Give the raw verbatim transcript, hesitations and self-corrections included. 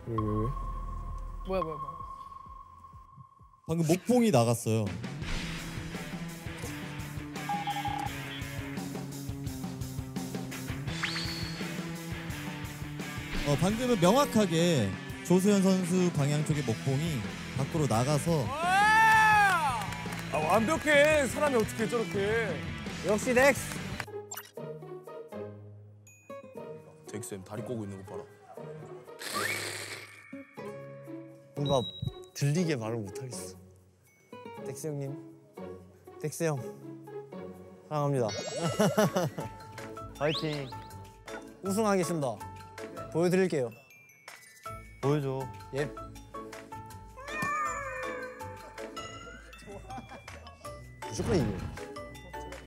왜, 왜, 왜? 뭐야 뭐야 뭐야. 방금 목봉이 나갔어요. 어, 방금은 명확하게 조수현 선수 방향 쪽의 목봉이 밖으로 나가서 아, 완벽해. 사람이 어떻게 저렇게. 역시 넥스. 덱쌤 다리 꼬고 있는 거 봐라. 뭔가 들리게 말을 못하겠어. 덱스 형님, 덱스 형 사랑합니다. 파이팅. 우승하겠습니다. 보여드릴게요. 보여줘. 예. 무조건 이겨.